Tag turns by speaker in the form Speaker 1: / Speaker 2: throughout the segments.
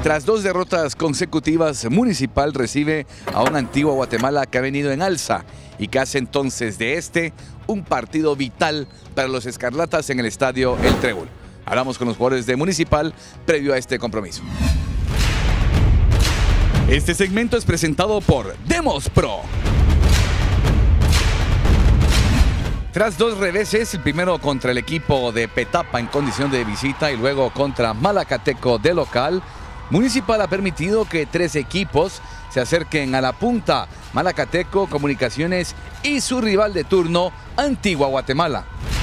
Speaker 1: Tras 2 derrotas consecutivas, Municipal recibe a un Antigua Guatemala que ha venido en alza y que hace entonces de este un partido vital para los escarlatas en el estadio El Trébol. Hablamos con los jugadores de Municipal previo a este compromiso. Este segmento es presentado por Demos Pro. Tras 2 reveses, el primero contra el equipo de Petapa en condición de visita y luego contra Malacateco de local, Municipal ha permitido que 3 equipos se acerquen a la punta: Malacateco, Comunicaciones y su rival de turno, Antigua Guatemala.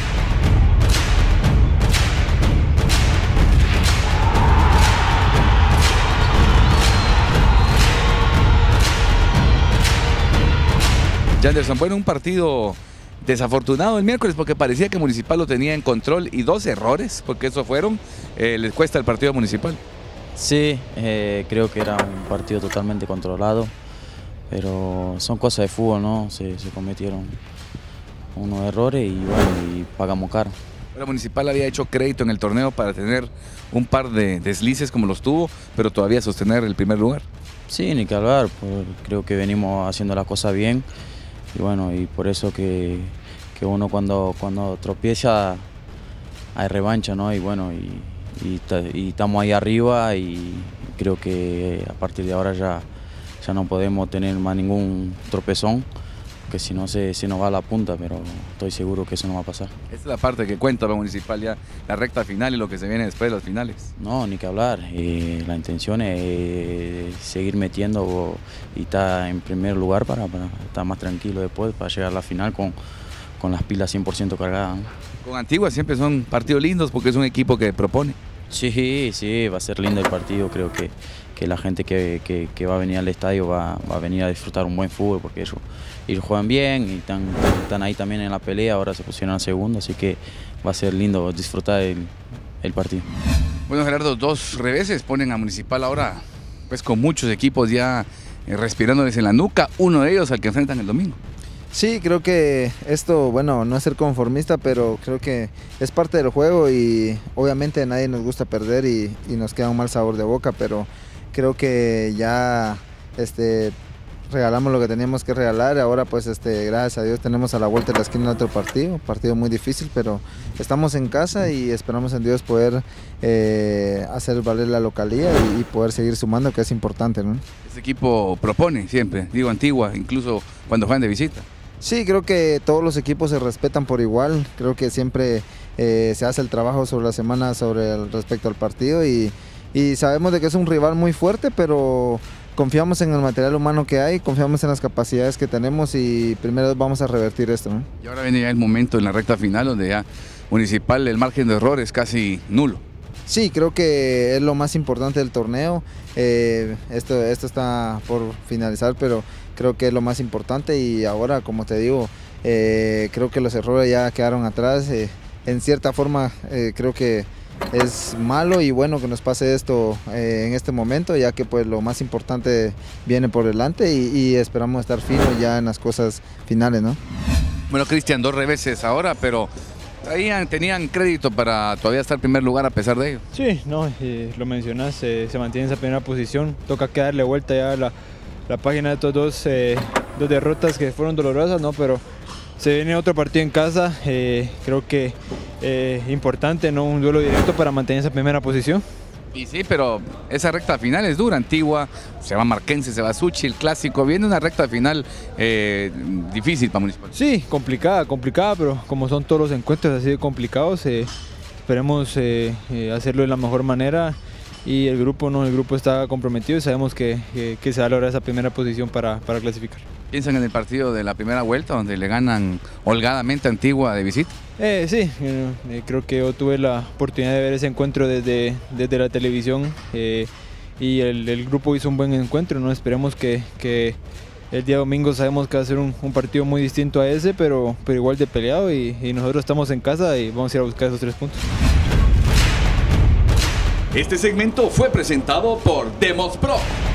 Speaker 1: Janderson, bueno, un partido desafortunado el miércoles porque parecía que Municipal lo tenía en control y 2 errores, porque eso fueron, les cuesta el partido Municipal.
Speaker 2: Sí, creo que era un partido totalmente controlado, pero son cosas de fútbol, ¿no? Se cometieron unos errores y bueno, y pagamos caro.
Speaker 1: La Municipal había hecho crédito en el torneo para tener un par de deslices como los tuvo, pero todavía sostener el primer lugar.
Speaker 2: Sí, ni que hablar, creo que venimos haciendo las cosas bien y bueno, y por eso que uno cuando tropieza hay revancha, ¿no? Y bueno, y estamos ahí arriba y creo que a partir de ahora ya no podemos tener más ningún tropezón, porque si no se nos va a la punta, pero estoy seguro que eso no va a pasar.
Speaker 1: Esta es la parte que cuenta para Municipal ya, la recta final y lo que se viene después de las finales.
Speaker 2: No, ni que hablar, la intención es seguir metiendo y estar en primer lugar para estar más tranquilo después, para llegar a la final con las pilas 100% cargadas, ¿no?
Speaker 1: Con Antigua siempre son partidos lindos porque es un equipo que propone.
Speaker 2: Sí, va a ser lindo el partido. Creo que la gente que va a venir al estadio va a venir a disfrutar un buen fútbol, porque ellos juegan bien y están ahí también en la pelea. Ahora se pusieron al segundo, así que va a ser lindo disfrutar el partido.
Speaker 1: Bueno, Gerardo, 2 reveses ponen a Municipal ahora pues con muchos equipos ya respirándoles en la nuca, uno de ellos al que enfrentan el domingo.
Speaker 3: Sí, creo que esto, bueno, no es ser conformista, pero creo que es parte del juego y obviamente a nadie nos gusta perder y nos queda un mal sabor de boca, pero creo que ya regalamos lo que teníamos que regalar. Ahora pues gracias a Dios tenemos a la vuelta de la esquina otro partido muy difícil, pero estamos en casa y esperamos en Dios poder hacer valer la localía y poder seguir sumando, que es importante, ¿no?
Speaker 1: Este equipo propone siempre, digo Antigua, incluso cuando juegan de visita.
Speaker 3: Sí, creo que todos los equipos se respetan por igual. Creo que siempre se hace el trabajo sobre la semana respecto al partido y sabemos de que es un rival muy fuerte, pero confiamos en el material humano que hay, confiamos en las capacidades que tenemos y primero vamos a revertir esto, ¿no?
Speaker 1: Y ahora viene ya el momento en la recta final donde ya Municipal el margen de error es casi nulo.
Speaker 3: Sí, creo que es lo más importante del torneo. Esto está por finalizar, pero creo que es lo más importante y ahora, como te digo, creo que los errores ya quedaron atrás. En cierta forma creo que es malo y bueno que nos pase esto en este momento, ya que pues lo más importante viene por delante y esperamos estar finos ya en las cosas finales, ¿no?
Speaker 1: Bueno, Cristian, 2 reveses ahora, pero tenían crédito para todavía estar en primer lugar a pesar de ello.
Speaker 4: Sí, no, lo mencionas, se mantiene en esa primera posición, toca que darle vuelta ya a la página de estos 2 derrotas que fueron dolorosas, ¿no? Pero se viene otro partido en casa, creo que importante, ¿no? Un duelo directo para mantener esa primera posición.
Speaker 1: Y sí, pero esa recta final es dura. Antigua, se va Marquense, se va Suchi, el clásico. Viene una recta final difícil para Municipal.
Speaker 4: Sí, complicada, pero como son todos los encuentros así de complicados, esperemos hacerlo de la mejor manera. Y el grupo está comprometido y sabemos que se va a lograr esa primera posición para clasificar.
Speaker 1: ¿Piensan en el partido de la primera vuelta donde le ganan holgadamente a Antigua de visita?
Speaker 4: Sí, creo que yo tuve la oportunidad de ver ese encuentro desde la televisión y el grupo hizo un buen encuentro, ¿no? Esperemos que el día domingo sabemos que va a ser un partido muy distinto a ese, pero igual de peleado y nosotros estamos en casa y vamos a ir a buscar esos 3 puntos.
Speaker 1: Este segmento fue presentado por Demos Pro.